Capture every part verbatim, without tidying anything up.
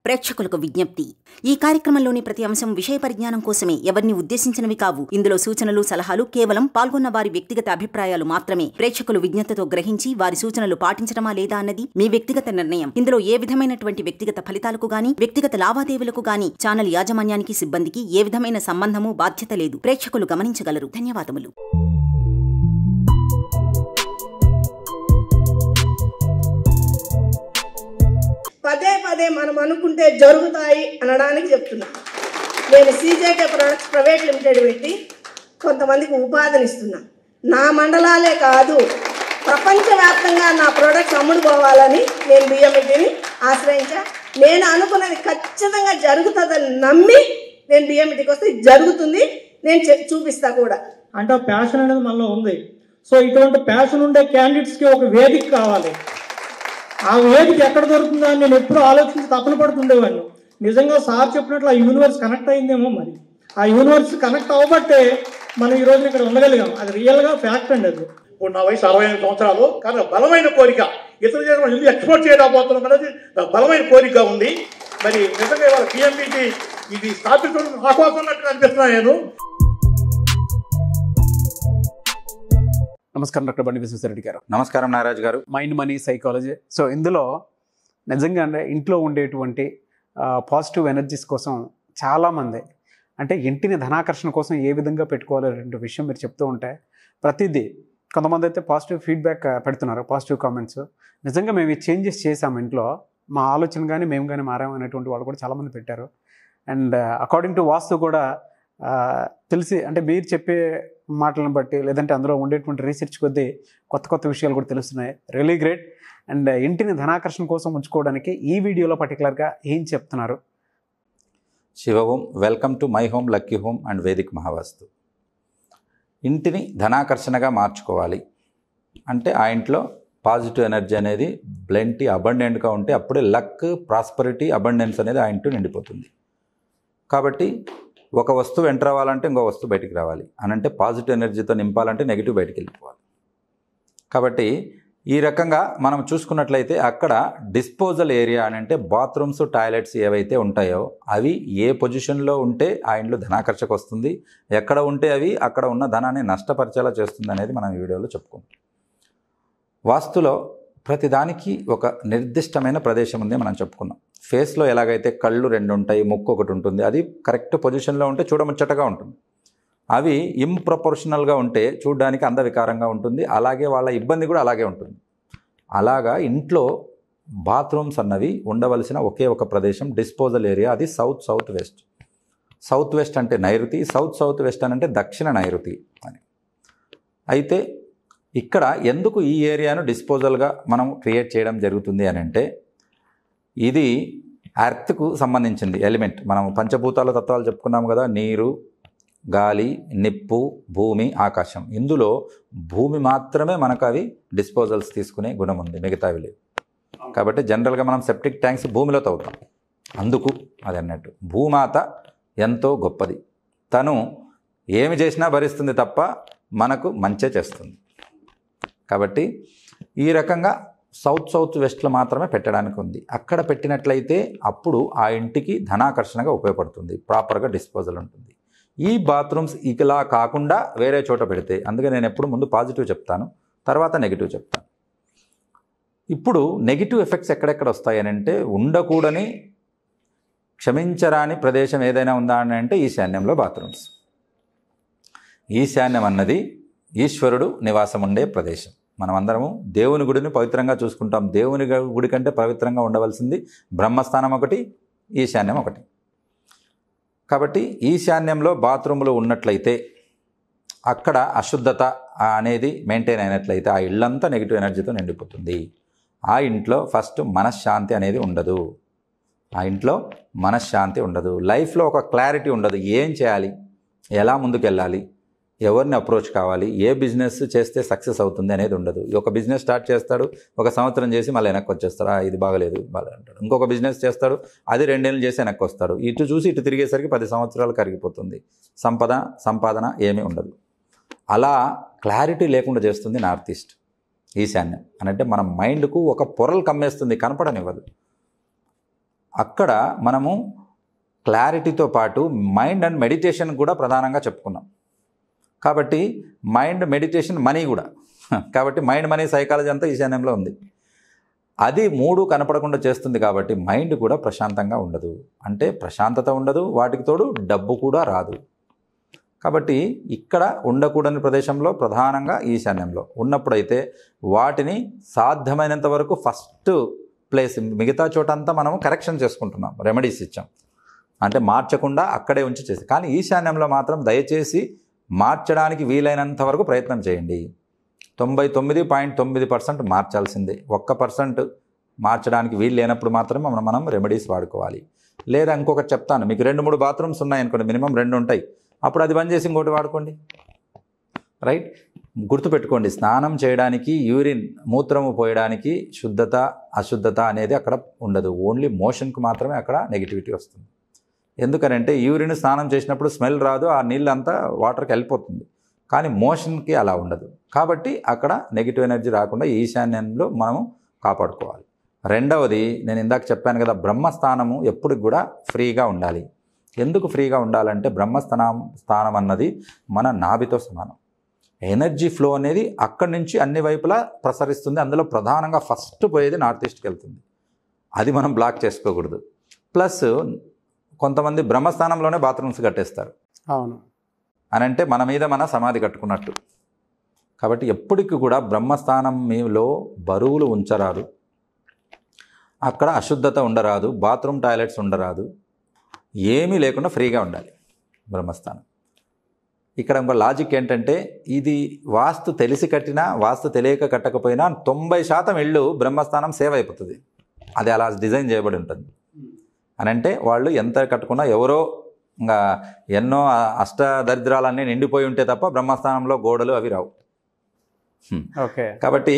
ప్రేక్షకులకు విజ్ఞప్తి. ఈ కార్యక్రమంలోని ప్రతి అంశం విషయ పరిజ్ఞానం కోసమే, ఎవరిని ఉద్దేశించినవి కావు. ఇందులో సూచనలు, సలహాలు కేవలం పాల్గొన్న వారి వ్యక్తిగత అభిప్రాయాలు మాత్రమే. ప్రేక్షకులు విజ్ఞతతో గ్రహించి వారి సూచనలు పాటించడమా లేదా అన్నది మీ వ్యక్తిగత నిర్ణయం. ఇందులో ఏ విధమైనటువంటి వ్యక్తిగత ఫలితాలకు గాని, వ్యక్తిగత లావాదేవీలకు గాని ఛానల్ యాజమాన్యానికి, సిబ్బందికి ఏ విధమైన సంబంధము, బాధ్యత లేదు. ప్రేక్షకులు గమనించగలరు. ధన్యవాదములు. పదే పదే మనం అనుకుంటే జరుగుతాయి అనడానికి చెప్తున్నా. నేను సీజేకే ప్రొడక్ట్స్ ప్రైవేట్ లిమిటెడ్ పెట్టి కొంతమందికి ఉపాధిని ఇస్తున్నా. నా మండలాలే కాదు, ప్రపంచవ్యాప్తంగా నా ప్రొడక్ట్స్ అమ్ముడుపోవాలని నేను బిఎంఈటీని ఆశ్రయించా. నేను అనుకున్నది ఖచ్చితంగా జరుగుతుందని నమ్మి నేను బిఎంఈటీకి వస్తే జరుగుతుంది. నేను చూపిస్తా కూడా. అంటే ప్యాషన్ అనేది మనలో ఉంది. సో ఇటువంటి ప్యాషన్ ఉండే క్యాండిడేట్స్కి ఒక వేదిక కావాలి. ఆ వేదిక ఎక్కడ దొరుకుతుందా అని నేను ఎప్పుడూ ఆలోచించి తపన పడుతుండేవాడిని. నిజంగా సార్ చెప్పినట్లు ఆ యూనివర్స్ కనెక్ట్ అయిందేమో. మరి ఆ యూనివర్స్ కనెక్ట్ అవ్వబట్టే మనం ఈ రోజు ఇక్కడ ఉండగలిగాం. అది రియల్గా ఫ్యాక్ట్ అండి. అది ఇప్పుడు నా వయసు అరవై ఐదు సంవత్సరాలు. కానీ బలమైన కోరిక, ఇతర దేశం ఎందుకు ఎక్స్పోర్ట్ చేయలేకపోతున్నాం అనేది బలమైన కోరిక ఉంది. మరి నిజంగా ఇవాళ పిఎంఈటీ ఇది స్థాపించడం నా కోసం ఉన్నట్టు అనిపిస్తున్నా నేను. నమస్కారం డాక్టర్ బండి విశ్వేశ్వరరెడ్డి గారు. నమస్కారం నాగరాజు గారు. Mind money psychology. సో ఇందులో నిజంగా అంటే ఇంట్లో ఉండేటువంటి పాజిటివ్ ఎనర్జీస్ కోసం చాలామంది అంటే ఇంటిని ధనాకర్షణ కోసం ఏ విధంగా పెట్టుకోవాలనే విషయం మీరు చెప్తూ ఉంటే ప్రతిదీ కొంతమంది అయితే పాజిటివ్ ఫీడ్బ్యాక్ పెడుతున్నారు, పాజిటివ్ కామెంట్స్. నిజంగా మేము ఈ చేంజెస్ చేసాము ఇంట్లో, మా ఆలోచన కానీ మేము కానీ మారాము అనేటువంటి వాళ్ళు కూడా చాలామంది పెట్టారు. అండ్ అకార్డింగ్ టు వాస్తు కూడా తెలిసి అంటే మీరు చెప్పే మాటలను బట్టి లేదంటే అందులో ఉండేటువంటి రీసెర్చ్ కొద్దీ కొత్త కొత్త విషయాలు కూడా తెలుస్తున్నాయి. Really great. అండ్ ఇంటిని ధనాకర్షణ కోసం ఉంచుకోవడానికి ఈ వీడియోలో పర్టికులర్గా ఏం చెప్తున్నారు? Shiva Om. Welcome to my home lucky home and Vedic Mahavastu. ఇంటిని ధనాకర్షణగా మార్చుకోవాలి అంటే ఆ ఇంట్లో పాజిటివ్ ఎనర్జీ అనేది ప్లెంటీ అబండెంట్గా ఉంటే అప్పుడే లక్, ప్రాస్పరిటీ, అబండెన్స్ అనేది ఆ ఇంట్లో నిండిపోతుంది. కాబట్టి ఒక వస్తువు ఎంటర్ అవ్వాలంటే ఇంకో వస్తువు బయటికి రావాలి అని అంటే పాజిటివ్ ఎనర్జీతో నింపాలంటే నెగిటివ్ బయటికి వెళ్ళిపోవాలి. కాబట్టి ఈ రకంగా మనం చూసుకున్నట్లయితే అక్కడ డిస్పోజల్ ఏరియా అని అంటే బాత్రూమ్స్, టాయిలెట్స్ ఏవైతే ఉంటాయో అవి ఏ పొజిషన్లో ఉంటే ఆ ఇంట్లో ధనాకర్షక వస్తుంది, ఎక్కడ ఉంటే అవి అక్కడ ఉన్న ధనాన్ని నష్టపరిచేలా చేస్తుంది అనేది మనం ఈ వీడియోలో చెప్పుకుంటాం. వాస్తులో ప్రతిదానికి ఒక నిర్దిష్టమైన ప్రదేశం ఉంది మనం చెప్పుకున్నాం. ఫేస్లో ఎలాగైతే కళ్ళు రెండు ఉంటాయి, ముక్కు ఒకటి ఉంటుంది, అది కరెక్ట్ పొజిషన్లో ఉంటే చూడముచ్చటగా ఉంటుంది. అవి ఇంప్రొపోర్షనల్గా ఉంటే చూడడానికి అందవికారంగా ఉంటుంది. అలాగే వాళ్ళ ఇబ్బంది కూడా అలాగే ఉంటుంది. అలాగా ఇంట్లో బాత్రూమ్స్ అన్నవి ఉండవలసిన ఒకే ఒక ప్రదేశం డిస్పోజల్ ఏరియా, అది south south west. South west అంటే నైరుతి, సౌత్ సౌత్ వెస్ట్ అని అంటే దక్షిణ నైరుతి అని. అయితే ఇక్కడ ఎందుకు ఈ ఏరియాను డిస్పోజల్గా మనం క్రియేట్ చేయడం జరుగుతుంది అని అంటే ఇది ఎర్త్కు సంబంధించింది ఎలిమెంట్. మనం పంచభూతాల తత్వాలు చెప్పుకున్నాం కదా, నీరు, గాలి, నిప్పు, భూమి, ఆకాశం. ఇందులో భూమి మాత్రమే మనకు అవి డిస్పోజల్స్ తీసుకునే గుణం ఉంది, మిగతావి లేవు. కాబట్టి జనరల్గా మనం సెప్టిక్ ట్యాంక్స్ భూమిలో తవ్వుతాం. అందుకు అది అన్నట్టు భూమాత ఎంతో గొప్పది. తను ఏమి చేసినా భరిస్తుంది తప్ప మనకు మంచే చేస్తుంది. కాబట్టి ఈ రకంగా సౌత్ సౌత్ వెస్ట్లో మాత్రమే పెట్టడానికి ఉంది. అక్కడ పెట్టినట్లయితే అప్పుడు ఆ ఇంటికి ధనాకర్షణగా ఉపయోగపడుతుంది, ప్రాపర్గా డిస్పోజల్ ఉంటుంది. ఈ బాత్రూమ్స్ ఇలా కాకుండా వేరే చోట పెడితే, అందుకే నేను ఎప్పుడు ముందు పాజిటివ్ చెప్తాను, తర్వాత నెగిటివ్ చెప్తాను. ఇప్పుడు నెగిటివ్ ఎఫెక్ట్స్ ఎక్కడెక్కడ వస్తాయని అంటే ఉండకూడని, క్షమించరాని ప్రదేశం ఏదైనా ఉందా అని అంటే ఈశాన్యంలో బాత్రూమ్స్. ఈశాన్యం అన్నది ఈశ్వరుడు నివాసం ఉండే ప్రదేశం. మనం అందరము దేవుని గుడిని పవిత్రంగా చూసుకుంటాం. దేవుని గుడి కంటే పవిత్రంగా ఉండవలసింది బ్రహ్మస్థానం ఒకటి, ఈశాన్యం ఒకటి. కాబట్టి ఈశాన్యంలో బాత్రూములు ఉన్నట్లయితే అక్కడ అశుద్ధత అనేది మెయింటైన్ అయినట్లయితే ఆ ఇళ్ళంతా నెగిటివ్ ఎనర్జీతో నిండిపోతుంది. ఆ ఇంట్లో ఫస్ట్ మనశ్శాంతి అనేది ఉండదు. ఆ ఇంట్లో మనశ్శాంతి ఉండదు. లైఫ్లో ఒక క్లారిటీ ఉండదు. ఏం చేయాలి, ఎలా ముందుకెళ్ళాలి, ఎవరిని అప్రోచ్ కావాలి, ఏ బిజినెస్ చేస్తే సక్సెస్ అవుతుంది అనేది ఉండదు. ఒక బిజినెస్ స్టార్ట్ చేస్తాడు, ఒక సంవత్సరం చేసి మళ్ళీ వెనక్కి వచ్చేస్తాడు, ఇది బాగలేదు బాగా అంటాడు. ఇంకొక బిజినెస్ చేస్తాడు, అది రెండేళ్ళు చేసి వెనక్కి వస్తాడు. ఇటు చూసి ఇటు తిరిగేసరికి పది సంవత్సరాలు కరిగిపోతుంది. సంపద సంపాదన ఏమీ ఉండదు. అలా క్లారిటీ లేకుండా చేస్తుంది నార్త్ ఈస్ట్, ఈశాన్యం అని అంటే మన మైండ్కు ఒక పొరలు కమ్మేస్తుంది, కనపడనివ్వదు. అక్కడ మనము క్లారిటీతో పాటు మైండ్ అండ్ మెడిటేషన్ కూడా ప్రధానంగా చెప్పుకున్నాం. కాబట్టి మైండ్, మెడిటేషన్, మనీ కూడా. కాబట్టి మైండ్, మనీ, సైకాలజీ అంతా ఈశాన్యంలో ఉంది. అది మూడు కనపడకుండా చేస్తుంది కాబట్టి మైండ్ కూడా ప్రశాంతంగా ఉండదు. అంటే ప్రశాంతత ఉండదు, వాటికి తోడు డబ్బు కూడా రాదు. కాబట్టి ఇక్కడ ఉండకూడని ప్రదేశంలో ప్రధానంగా ఈశాన్యంలో ఉన్నప్పుడైతే వాటిని సాధ్యమైనంత వరకు ఫస్ట్ ప్లేస్, మిగతా చోట అంతా మనము కరెక్షన్ చేసుకుంటున్నాం, రెమెడీస్ ఇచ్చాం, అంటే మార్చకుండా అక్కడే ఉంచి చేసి. కానీ ఈశాన్యంలో మాత్రం దయచేసి మార్చడానికి వీలైనంత వరకు ప్రయత్నం చేయండి. తొంభై తొమ్మిది పాయింట్ తొమ్మిది పర్సెంట్ మార్చాల్సిందే. ఒక్క పర్సెంట్ మార్చడానికి వీలు లేనప్పుడు మాత్రమే మనం మనం రెమెడీస్ వాడుకోవాలి. లేదా ఇంకొకటి చెప్తాను, మీకు రెండు మూడు బాత్రూమ్స్ ఉన్నాయనుకోండి, మినిమం రెండు ఉంటాయి, అప్పుడు అది బంద్ చేసి ఇంకోటి వాడుకోండి. రైట్? గుర్తుపెట్టుకోండి, స్నానం చేయడానికి, యూరిన్ మూత్రము పోయడానికి శుద్ధత అశుద్ధత అనేది అక్కడ ఉండదు. ఓన్లీ మోషన్కి మాత్రమే అక్కడ నెగిటివిటీ వస్తుంది. ఎందుకనంటే యూరిన్ స్నానం చేసినప్పుడు స్మెల్ రాదు, ఆ నీళ్ళంతా వాటర్కి వెళ్ళిపోతుంది. కానీ మోషన్కి అలా ఉండదు. కాబట్టి అక్కడ నెగిటివ్ ఎనర్జీ రాకుండా ఈశాన్యంలో మనము కాపాడుకోవాలి. రెండవది, నేను ఇందాక చెప్పాను కదా, బ్రహ్మస్థానము ఎప్పుడు కూడా ఫ్రీగా ఉండాలి. ఎందుకు ఫ్రీగా ఉండాలంటే బ్రహ్మస్థానం స్థానం అన్నది మన నాభితో సమానం. ఎనర్జీ ఫ్లో అనేది అక్కడి నుంచి అన్ని వైపులా ప్రసరిస్తుంది. అందులో ప్రధానంగా ఫస్ట్ పోయేది నార్త్ ఈస్ట్కి వెళ్తుంది. అది మనం బ్లాక్ చేసుకోకూడదు. ప్లస్ కొంతమంది బ్రహ్మస్థానంలోనే బాత్రూమ్స్ కట్టేస్తారు. అవును. అని అంటే మన మీద మన సమాధి కట్టుకున్నట్టు. కాబట్టి ఎప్పటికీ కూడా బ్రహ్మస్థానం మీలో బరువులు ఉంచరాదు, అక్కడ అశుద్ధత ఉండరాదు, బాత్రూమ్ టాయిలెట్స్ ఉండరాదు, ఏమీ లేకుండా ఫ్రీగా ఉండాలి బ్రహ్మస్థానం. ఇక్కడ ఇంకో లాజిక్ ఏంటంటే, ఇది వాస్తు తెలిసి కట్టినా వాస్తు తెలియక కట్టకపోయినా తొంభై శాతం ఇళ్ళు బ్రహ్మస్థానం సేవ్ అయిపోతుంది. అది అలా డిజైన్ చేయబడి ఉంటుంది. అని అంటే వాళ్ళు ఎంత కట్టుకున్నా ఎవరో ఇంకా ఎన్నో అష్ట దరిద్రాలన్నీ నిండిపోయి ఉంటే తప్ప బ్రహ్మస్థానంలో గోడలు అవి రావు. ఓకే. కాబట్టి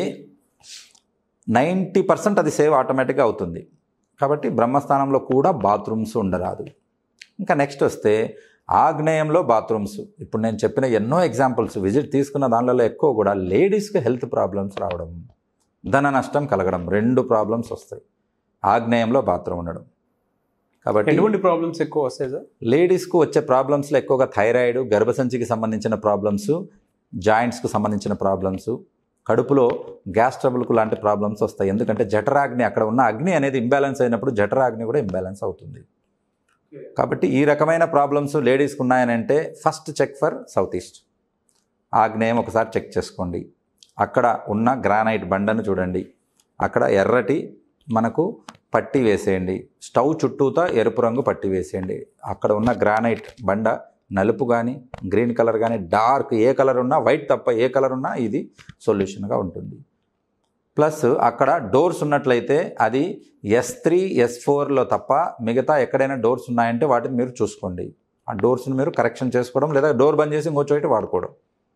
నైంటీ పర్సెంట్ అది సేవ్ ఆటోమేటిక్గా అవుతుంది. కాబట్టి బ్రహ్మస్థానంలో కూడా బాత్రూమ్స్ ఉండరాదు. ఇంకా నెక్స్ట్ వస్తే ఆగ్నేయంలో బాత్రూమ్స్. ఇప్పుడు నేను చెప్పిన ఎన్నో ఎగ్జాంపుల్స్ విజిట్ తీసుకున్న దానిలో ఎక్కువ కూడా లేడీస్కి హెల్త్ ప్రాబ్లమ్స్ రావడం, ధన నష్టం కలగడం, రెండు ప్రాబ్లమ్స్ వస్తాయి ఆగ్నేయంలో బాత్రూమ్ ఉండడం. కాబట్టి ఎటువంటి ప్రాబ్లమ్స్ ఎక్కువ వస్తాయి సార్? లేడీస్కు వచ్చే ప్రాబ్లమ్స్లో ఎక్కువగా థైరాయిడ్, గర్భసంచికి సంబంధించిన ప్రాబ్లమ్స్, జాయింట్స్కు సంబంధించిన ప్రాబ్లమ్స్, కడుపులో గ్యాస్ ట్రబుల్కు లాంటి ప్రాబ్లమ్స్ వస్తాయి. ఎందుకంటే జఠరాగ్ని, అక్కడ ఉన్న అగ్ని అనేది ఇంబ్యాలెన్స్ అయినప్పుడు జఠరాగ్ని కూడా ఇంబ్యాలెన్స్ అవుతుంది. కాబట్టి ఈ రకమైన ప్రాబ్లమ్స్ లేడీస్కి ఉన్నాయనంటే first check for south east. ఆగ్నేయం ఒకసారి చెక్ చేసుకోండి. అక్కడ ఉన్న గ్రానైట్ బండను చూడండి, అక్కడ ఎర్రటి మనకు పట్టి వేసేయండి. స్టవ్ చుట్టూతా ఎరుపు రంగు పట్టి వేసేయండి. అక్కడ ఉన్న గ్రానైట్ బండ నలుపు కానీ గ్రీన్ కలర్ కానీ డార్క్ ఏ కలర్ ఉన్నా, వైట్ తప్ప ఏ కలర్ ఉన్నా ఇది సొల్యూషన్గా ఉంటుంది. ప్లస్ అక్కడ డోర్స్ ఉన్నట్లయితే అది ఎస్ త్రీ ఎస్ ఫోర్లో తప్ప మిగతా ఎక్కడైనా డోర్స్ ఉన్నాయంటే వాటిని మీరు చూసుకోండి. ఆ డోర్స్ని మీరు కరెక్షన్ చేసుకోవడం, లేదా డోర్ బంద్ చేసి ఇంకో చోట వాడుకోవడం.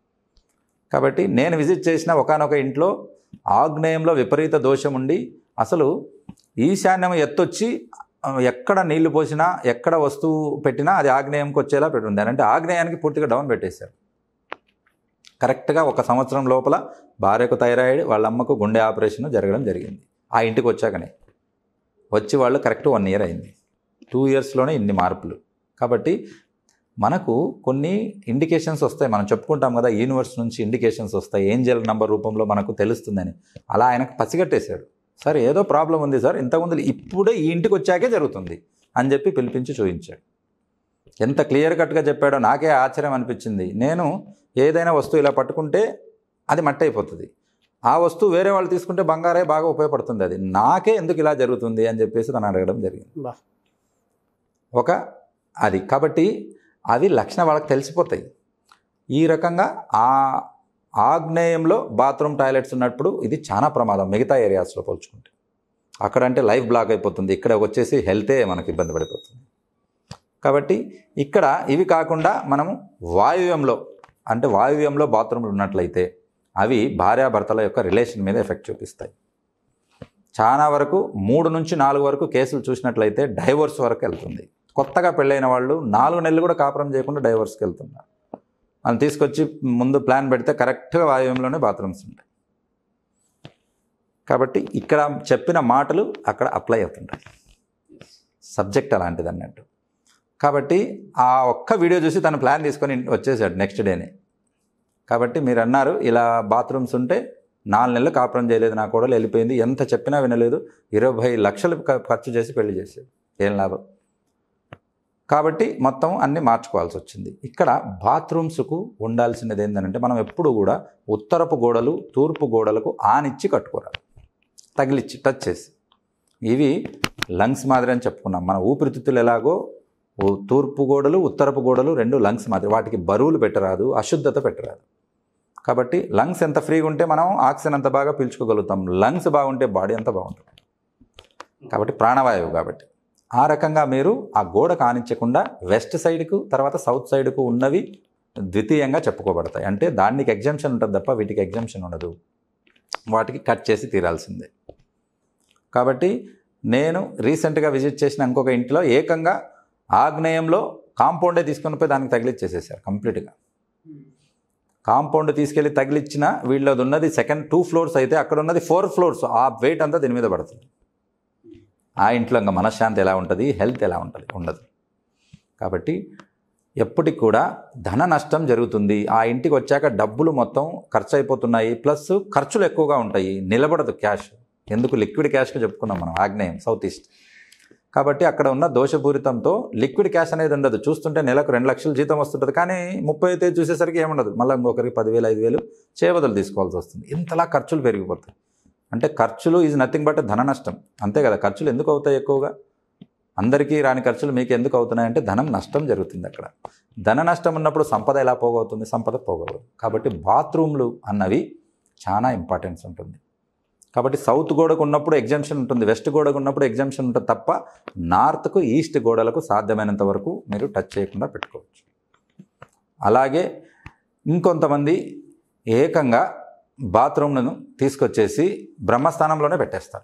కాబట్టి నేను విజిట్ చేసిన ఒకానొక ఇంట్లో ఆగ్నేయంలో విపరీత దోషం ఉండి అసలు ఈశాన్యం ఎత్తొచ్చి ఎక్కడ నీళ్లు పోసినా ఎక్కడ వస్తువు పెట్టినా అది ఆగ్నేయంకి వచ్చేలా పెట్టుంది. అంటే ఆగ్నేయానికి పూర్తిగా డౌన్ పెట్టేశారు. కరెక్ట్గా ఒక సంవత్సరం లోపల భార్యకు థైరాయిడ్, వాళ్ళ అమ్మకు గుండె ఆపరేషన్ జరగడం జరిగింది. ఆ ఇంటికి వచ్చాకనే వచ్చి వాళ్ళు కరెక్ట్ వన్ ఇయర్ అయింది. టూ ఇయర్స్లోనే ఇన్ని మార్పులు. కాబట్టి మనకు కొన్ని ఇండికేషన్స్ వస్తాయి. మనం చెప్పుకుంటాం కదా, యూనివర్స్ నుంచి ఇండికేషన్స్ వస్తాయి, ఏంజల్ నంబర్ రూపంలో మనకు తెలుస్తుందని. అలా ఆయనకు పసిగట్టేశాడు. సార్ ఏదో ప్రాబ్లం ఉంది సార్, ఇంతకుముందు ఇప్పుడే ఈ ఇంటికి వచ్చాకే జరుగుతుంది అని చెప్పి పిలిపించి చూపించాడు. ఎంత క్లియర్ కట్గా చెప్పాడో నాకే ఆశ్చర్యం అనిపించింది. నేను ఏదైనా వస్తువు ఇలా పట్టుకుంటే అది మట్టి అయిపోతుంది, ఆ వస్తువు వేరే వాళ్ళు తీసుకుంటే బంగారే బాగా ఉపయోగపడుతుంది, అది నాకే ఎందుకు ఇలా జరుగుతుంది అని చెప్పేసి తను అడగడం జరిగింది. ఒక అది కాబట్టి అది లక్షణ వాళ్ళకి తెలిసిపోతాయి. ఈ రకంగా ఆ ఆగ్నేయంలో బాత్రూమ్ టాయిలెట్స్ ఉన్నప్పుడు ఇది చాలా ప్రమాదం మిగతా ఏరియాస్లో పోల్చుకుంటే. అక్కడంటే లైఫ్ బ్లాక్ అయిపోతుంది, ఇక్కడ వచ్చేసి హెల్తే మనకి ఇబ్బంది పడిపోతుంది. కాబట్టి ఇక్కడ ఇవి కాకుండా మనము వాయువ్యంలో, అంటే వాయువ్యంలో బాత్రూమ్లు ఉన్నట్లయితే అవి భార్యాభర్తల యొక్క రిలేషన్ మీద ఎఫెక్ట్ చూపిస్తాయి. చాలా వరకు మూడు నుంచి నాలుగు వరకు కేసులు చూసినట్లయితే డైవోర్స్ వరకు వెళ్తుంది. కొత్తగా పెళ్ళైన వాళ్ళు నాలుగు నెలలు కూడా కాపురం చేయకుండా డైవోర్స్కి వెళ్తున్నారు. మనం తీసుకొచ్చి ముందు ప్లాన్ పెడితే కరెక్ట్గా వాయువ్యంలోనే బాత్రూమ్స్ ఉంటాయి. కాబట్టి ఇక్కడ చెప్పిన మాటలు అక్కడ అప్లై అవుతుంటాయి. సబ్జెక్ట్ అలాంటిది అన్నట్టు. కాబట్టి ఆ ఒక్క వీడియో చూసి తను ప్లాన్ తీసుకొని వచ్చేసాడు నెక్స్ట్ డేనే. కాబట్టి మీరు అన్నారు ఇలా బాత్రూమ్స్ ఉంటే నాలుగు నెలలు కాపురం చేయలేదు, నా కోడలు వెళ్ళిపోయింది, ఎంత చెప్పినా వినలేదు, ఇరవై లక్షలు ఖర్చు చేసి పెళ్లి చేశాడు, ఏం లాభం. కాబట్టి మొత్తం అన్నీ మార్చుకోవాల్సి వచ్చింది. ఇక్కడ బాత్రూమ్స్కు ఉండాల్సినది ఏంటంటే మనం ఎప్పుడు కూడా ఉత్తరపు గోడలు తూర్పు గోడలకు ఆనిచ్చి కట్టుకోరాలి, తగిలిచ్చి టచ్ చేసి. ఇవి లంగ్స్ మాదిరి అని చెప్పుకున్నాం. మన ఊపిరితిత్తులు ఎలాగో తూర్పు గోడలు ఉత్తరపు గోడలు రెండు లంగ్స్ మాదిరి, వాటికి బరువులు పెట్టరాదు, అశుద్ధత పెట్టరాదు. కాబట్టి లంగ్స్ ఎంత ఫ్రీగా ఉంటే మనం ఆక్సిజన్ అంత బాగా పీల్చుకోగలుగుతాం, లంగ్స్ బాగుంటే బాడీ అంత బాగుంటుంది. కాబట్టి ప్రాణవాయువు. కాబట్టి ఆ రకంగా మీరు ఆ గోడ కానించకుండా వెస్ట్ సైడ్కు తర్వాత సౌత్ సైడ్కు ఉన్నవి ద్వితీయంగా చెప్పుకోబడతాయి. అంటే దానికి ఎగ్జామ్షన్ ఉంటుంది తప్ప వీటికి ఎగ్జామ్షన్ ఉండదు, వాటికి కట్ చేసి తీరాల్సిందే. కాబట్టి నేను రీసెంట్గా విజిట్ చేసిన ఇంకొక ఇంట్లో ఏకంగా ఆగ్నేయంలో కాంపౌండే తీసుకొని పోయి దానికి తగిలిచ్చేసేసారు కంప్లీట్గా. కాంపౌండ్ తీసుకెళ్ళి తగిలిచ్చిన వీళ్ళది ఉన్నది సెకండ్ టూ ఫ్లోర్స్ అయితే అక్కడ ఉన్నది ఫోర్ ఫ్లోర్స్. ఆ వెయిట్ అంతా దీని మీద పడుతుంది. ఆ ఇంట్లో ఇంకా మనశ్శాంతి ఎలా ఉంటుంది, హెల్త్ ఎలా ఉంటుంది, ఉండదు. కాబట్టి ఎప్పటికి కూడా ధన నష్టం జరుగుతుంది. ఆ ఇంటికి వచ్చాక డబ్బులు మొత్తం ఖర్చు అయిపోతున్నాయి, ప్లస్ ఖర్చులు ఎక్కువగా ఉంటాయి, నిలబడదు క్యాష్. ఎందుకు లిక్విడ్ క్యాష్గా చెప్పుకున్నాం మనం ఆగ్నేయం సౌత్ ఈస్ట్. కాబట్టి అక్కడ ఉన్న దోషపూరితంతో లిక్విడ్ క్యాష్ అనేది ఉండదు. చూస్తుంటే నెలకు రెండు లక్షలు జీతం వస్తుంటుంది, కానీ ముప్పై తేదీ చూసేసరికి ఏముండదు, మళ్ళీ ఇంకొకరికి పదివేలు ఐదు వేలు చేవదలు తీసుకోవాల్సి వస్తుంది. ఇంతలా ఖర్చులు పెరిగిపోతాయి. అంటే ఖర్చులు ఈజ్ నథింగ్ బట్ ధన నష్టం, అంతే కదా. ఖర్చులు ఎందుకు అవుతాయి ఎక్కువగా? అందరికీ రాని ఖర్చులు మీకు ఎందుకు అవుతున్నాయంటే ధనం నష్టం జరుగుతుంది అక్కడ. ధన నష్టం ఉన్నప్పుడు సంపద ఎలా పోగవుతుంది? సంపద పోగవదు. కాబట్టి బాత్రూమ్లు అన్నవి చాలా ఇంపార్టెన్స్ ఉంటుంది. కాబట్టి సౌత్ గోడకు ఉన్నప్పుడు ఎగ్జామ్షన్ ఉంటుంది, వెస్ట్ గోడకు ఉన్నప్పుడు ఎగ్జామ్షన్ ఉంటుంది తప్ప నార్త్కు ఈస్ట్ గోడలకు సాధ్యమైనంత వరకు మీరు టచ్ చేయకుండా పెట్టుకోవచ్చు. అలాగే ఇంకొంతమంది ఏకంగా బాత్రూమ్లను తీసుకొచ్చేసి బ్రహ్మస్థానంలోనే పెట్టేస్తారు.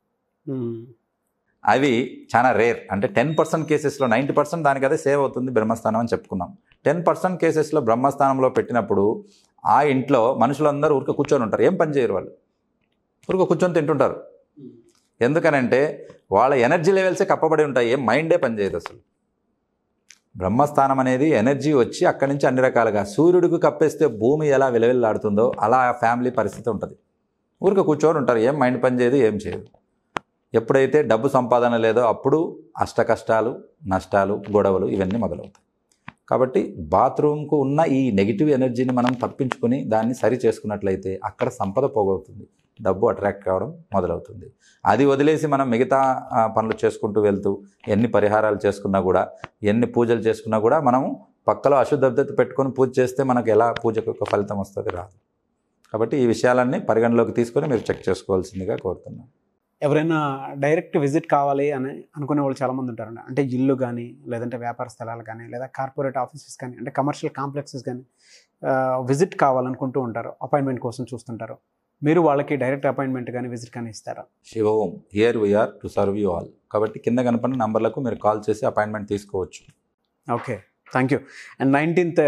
అవి చాలా రేర్. అంటే టెన్ పర్సెంట్ కేసెస్లో నైంటీ పర్సెంట్ దానికి అదే సేవ్ అవుతుంది బ్రహ్మస్థానం అని చెప్పుకున్నాం. టెన్ పర్సెంట్ కేసెస్లో బ్రహ్మస్థానంలో పెట్టినప్పుడు ఆ ఇంట్లో మనుషులందరూ ఊరికే కూర్చొని ఉంటారు, ఏం పని చేయరు. వాళ్ళు ఊరికే కూర్చొని తింటుంటారు. ఎందుకనంటే వాళ్ళ ఎనర్జీ లెవెల్సే కప్పబడి ఉంటాయి, ఏం మైండే పనిచేయదు అసలు. బ్రహ్మస్థానం అనేది ఎనర్జీ వచ్చి అక్కడి నుంచి అన్ని రకాలుగా సూర్యుడికి కప్పేస్తే భూమి ఎలా విలవిల్లాడుతుందో అలా ఆ ఫ్యామిలీ పరిస్థితి ఉంటుంది. ఊరికే కూర్చొని ఉంటారు, ఏం మైండ్ పని చేయదు, ఏం చేయదు. ఎప్పుడైతే డబ్బు సంపాదన లేదో అప్పుడు అష్ట కష్టాలు, నష్టాలు, గొడవలు ఇవన్నీ మొదలవుతాయి. కాబట్టి బాత్రూమ్కు ఉన్న ఈ నెగిటివ్ ఎనర్జీని మనం తప్పించుకొని దాన్ని సరి చేసుకున్నట్లయితే అక్కడ సంపద పోగవుతుంది, డబ్బు అట్రాక్ట్ కావడం మొదలవుతుంది. అది వదిలేసి మనం మిగతా పనులు చేసుకుంటూ వెళ్తూ ఎన్ని పరిహారాలు చేసుకున్నా కూడా, ఎన్ని పూజలు చేసుకున్నా కూడా మనము పక్కలో అశుద్ధత పెట్టుకొని పూజ చేస్తే మనకు ఎలా పూజకు ఒక ఫలితం వస్తుంది? రాదు. కాబట్టి ఈ విషయాలన్నీ పరిగణలోకి తీసుకొని మీరు చెక్ చేసుకోవాల్సిందిగా కోరుతున్నాను. ఎవరైనా డైరెక్ట్ విజిట్ కావాలి అని అనుకునే వాళ్ళు చాలామంది ఉంటారండి. అంటే ఇల్లు కానీ, లేదంటే వ్యాపార స్థలాలు కానీ, లేదా కార్పొరేట్ ఆఫీసెస్ కానీ, అంటే కమర్షియల్ కాంప్లెక్సెస్ కానీ విజిట్ కావాలనుకుంటూ ఉంటారు, అపాయింట్మెంట్ కోసం చూస్తుంటారు. మీరు వాళ్ళకి డైరెక్ట్ అపాయింట్మెంట్ కానీ విజిట్ కానీ ఇస్తారా? Shiva Om, here we are to serve you all. కాబట్టి కింద కనపడిన నంబర్లకు మీరు కాల్ చేసి అపాయింట్మెంట్ తీసుకోవచ్చు. Okay, thank you. And nineteenth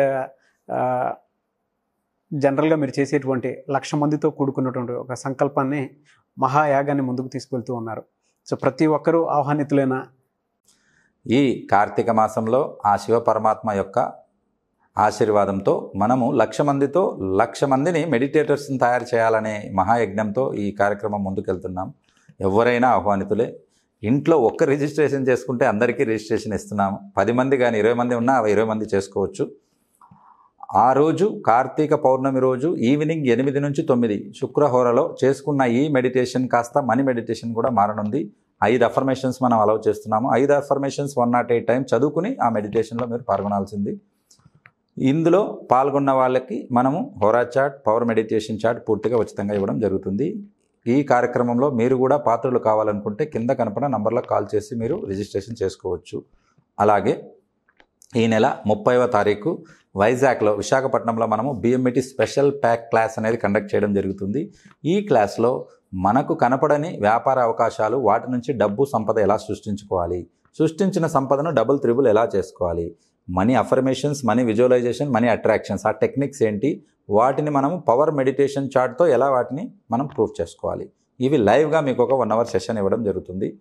జనరల్గా మీరు చేసేటువంటి లక్ష మందితో కూడుకున్నటువంటి ఒక సంకల్పాన్ని, మహాయాగాన్ని ముందుకు తీసుకెళ్తూ ఉన్నారు. సో ప్రతి ఒక్కరూ ఆహ్వానితులైన ఈ కార్తీక మాసంలో ఆ శివ పరమాత్మ యొక్క ఆశీర్వాదంతో మనము లక్ష మందితో లక్ష మందిని మెడిటేటర్స్ని తయారు చేయాలనే మహాయజ్ఞంతో ఈ కార్యక్రమం ముందుకెళ్తున్నాం. ఎవరైనా ఆహ్వానితులే. ఇంట్లో ఒక్క రిజిస్ట్రేషన్ చేసుకుంటే అందరికీ రిజిస్ట్రేషన్ ఇస్తున్నాము. పది మంది కానీ ఇరవై మంది ఉన్నా ఇరవై మంది చేసుకోవచ్చు. ఆ రోజు కార్తీక పౌర్ణమి రోజు ఈవినింగ్ ఎనిమిది నుంచి తొమ్మిది శుక్రహోరలో చేసుకున్న ఈ మెడిటేషన్ కాస్త మనీ మెడిటేషన్ కూడా మారనుంది. ఐదు అఫర్మేషన్స్ మనం అలౌ చేస్తున్నాము. ఐదు affirmations one nought eight time చదువుకుని ఆ మెడిటేషన్లో మీరు పాల్గొనాల్సింది. ఇందులో పాల్గొన్న వాళ్ళకి మనము హోరా చాట్, పవర్ మెడిటేషన్ చాట్ పూర్తిగా ఉచితంగా ఇవ్వడం జరుగుతుంది. ఈ కార్యక్రమంలో మీరు కూడా పాత్రలు కావాలనుకుంటే కింద కనపడిన నంబర్లో కాల్ చేసి మీరు రిజిస్ట్రేషన్ చేసుకోవచ్చు. అలాగే ఈ నెల ముప్పైవ తారీఖు వైజాగ్లో, విశాఖపట్నంలో మనము బిఎంఈటీ స్పెషల్ ప్యాక్ క్లాస్ అనేది కండక్ట్ చేయడం జరుగుతుంది. ఈ క్లాస్లో మనకు కనపడని వ్యాపార అవకాశాలు, వాటి నుంచి డబ్బు సంపద ఎలా సృష్టించుకోవాలి, సృష్టించిన సంపదను డబుల్ త్రిబుల్ ఎలా చేసుకోవాలి, money affirmations, money visualisation, money attractions, ఆ టెక్నిక్స్ ఏంటి, వాటిని మనము పవర్ మెడిటేషన్ చార్ట్తో ఎలా వాటిని మనం ప్రూఫ్ చేసుకోవాలి, ఇవి లైవ్గా మీకు ఒక వన్ అవర్ సెషన్ ఇవ్వడం జరుగుతుంది.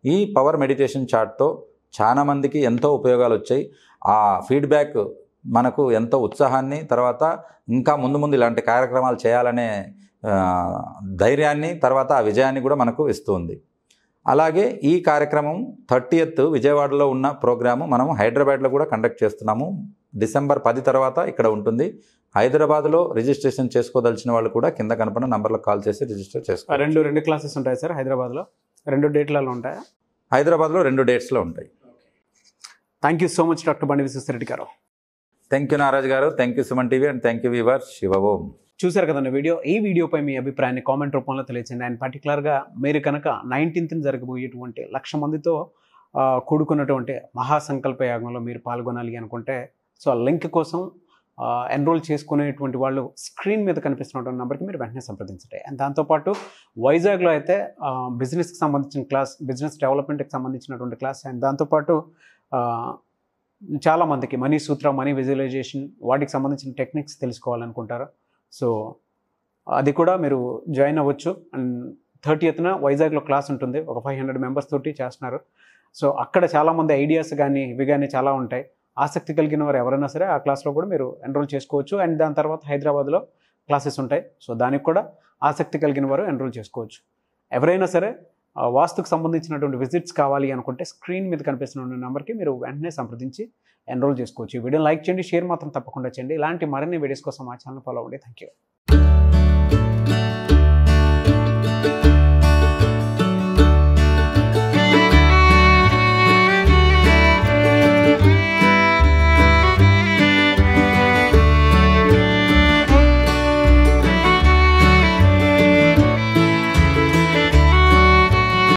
ఈ పవర్ మెడిటేషన్ చార్ట్తో చాలామందికి ఎంతో ఉపయోగాలు వచ్చాయి. ఆ ఫీడ్బ్యాక్ మనకు ఎంతో ఉత్సాహాన్ని, తర్వాత ఇంకా ముందు ముందు ఇలాంటి కార్యక్రమాలు చేయాలనే ధైర్యాన్ని, తర్వాత ఆ విజయాన్ని కూడా మనకు ఇస్తుంది. అలాగే ఈ కార్యక్రమం థర్టీయత్ విజయవాడలో ఉన్న ప్రోగ్రాము మనం హైదరాబాద్లో కూడా కండక్ట్ చేస్తున్నాము. డిసెంబర్ పది తర్వాత ఇక్కడ ఉంటుంది. హైదరాబాద్లో రిజిస్ట్రేషన్ చేసుకోదలిచిన వాళ్ళు కూడా కింద కనపడిన నంబర్లకు కాల్ చేసి రిజిస్టర్ చేసుకోవాలి. రెండు రెండు క్లాసెస్ ఉంటాయి సార్ హైదరాబాద్లో, రెండు డేట్లలో ఉంటాయా? హైదరాబాద్లో రెండు డేట్స్లో ఉంటాయి. Thank you so much doctor Bandi Vishweshwarreddy గారు. థ్యాంక్ యూ నారాజ్ గారు. Thank you Suman TV and thank you viewers. Shiva Om. చూశారు కదండి వీడియో. ఈ వీడియోపై మీ అభిప్రాయాన్ని కామెంట్ రూపంలో తెలియచేయండి. అండ్ పర్టికులర్గా మీరు కనుక నైన్టీన్త్ని జరగబోయేటువంటి లక్ష మందితో కూడుకున్నటువంటి మహాసంకల్ప యాగంలో మీరు పాల్గొనాలి అనుకుంటే, సో ఆ లింక్ కోసం ఎన్రోల్ చేసుకునేటువంటి వాళ్ళు స్క్రీన్ మీద కనిపిస్తున్నటువంటి నెంబర్కి మీరు వెంటనే సంప్రదించండి. అండ్ దాంతోపాటు వైజాగ్లో అయితే బిజినెస్కి సంబంధించిన క్లాస్, బిజినెస్ డెవలప్మెంట్కి సంబంధించినటువంటి క్లాస్, అండ్ దాంతోపాటు చాలామందికి మనీ సూత్ర, మనీ విజువలైజేషన్, వాటికి సంబంధించిన టెక్నిక్స్ తెలుసుకోవాలనుకుంటారు. సో అది కూడా మీరు జాయిన్ అవ్వచ్చు. అండ్ థర్టీయత్న వైజాగ్లో క్లాస్ ఉంటుంది. ఒక ఫైవ్ హండ్రెడ్ మెంబర్స్ తోటి చేస్తున్నారు. సో అక్కడ చాలామంది ఐడియాస్ కానీ ఇవి కానీ చాలా ఉంటాయి. ఆసక్తి కలిగిన వారు ఎవరైనా సరే ఆ క్లాస్లో కూడా మీరు ఎన్రోల్ చేసుకోవచ్చు. అండ్ దాని తర్వాత హైదరాబాద్లో క్లాసెస్ ఉంటాయి. సో దానికి కూడా ఆసక్తి కలిగిన వారు ఎన్రోల్ చేసుకోవచ్చు. ఎవరైనా సరే వాస్తుకు సంబంధించినటువంటి విజిట్స్ కావాలి అనుకుంటే స్క్రీన్ మీద కనిపిస్తున్న నెంబర్కి మీరు వెంటనే సంప్రదించి ఎన్రోల్ చేసుకోవచ్చు. ఈ వీడియోని లైక్ చేయండి, షేర్ మాత్రం తప్పకుండా చేయండి. ఇలాంటి మరిన్ని వీడియోస్ కోసం మా ఛానల్ ఫాలో అవ్వండి. Thank you.